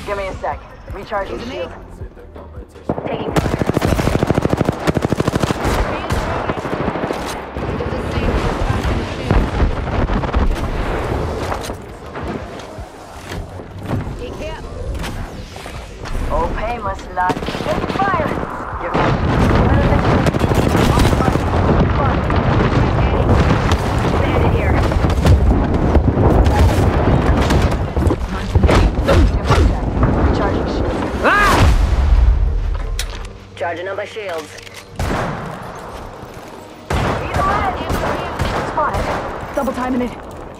Give me a sec. Recharging shield. Taking fire. Oh, painless, not. Taking fire! Give me Bandit here. Recharging shield. Charging up my shields. Spotted. Double timing it.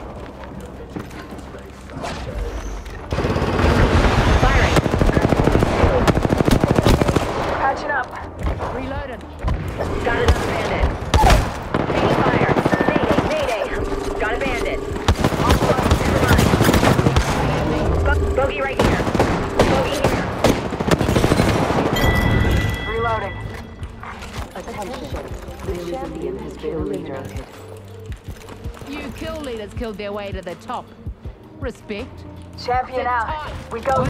Firing. Patching up. Reloading. Got another bandit. Taking fire. Mayday, mayday. Got a bandit. Never mind. Bogey right here. Bogey here. Reloading. Attention. The champion has been eliminated. You kill leaders killed their way to the top. Respect. Champion out. We go.